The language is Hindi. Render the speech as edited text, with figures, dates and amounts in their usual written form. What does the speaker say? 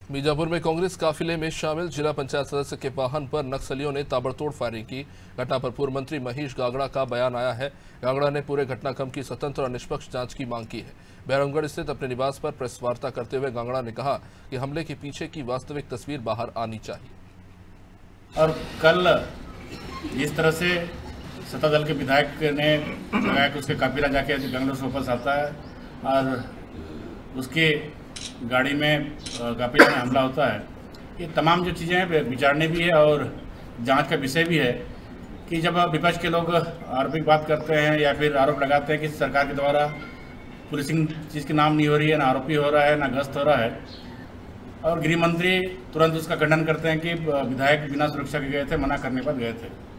बीजापुर में कांग्रेस काफिले में शामिल जिला पंचायत सदस्य के वाहन पर नक्सलियों ने ताबड़तोड़ फायरिंग की। घटना पर पूर्व मंत्री महेश गागड़ा का बयान आया है। गागड़ा ने पूरे घटनाक्रम की स्वतंत्र और निष्पक्ष जांच की मांग की है। बैरमगढ़ स्थित अपने निवास पर प्रेस वार्ता करते हुए गागड़ा ने कहा कि हमले के पीछे की वास्तविक तस्वीर बाहर आनी चाहिए। और कल जिस तरह से सत्ता दल के विधायक ने लगाया कि उसके काफिला जाके बेंगलुरु से वापस आता है और उसके गाड़ी में काफिला में हमला होता है, ये तमाम जो चीज़ें हैं विचारने भी है और जांच का विषय भी है कि जब विपक्ष के लोग आरोप की बात करते हैं या फिर आरोप लगाते हैं कि सरकार के द्वारा पुलिसिंग चीज़ के नाम नहीं हो रही है, ना आरोपी हो रहा है, ना गश्त हो रहा है, और गृह मंत्री तुरंत उसका खंडन करते हैं कि विधायक बिना सुरक्षा के गए थे, मना करने पर गए थे।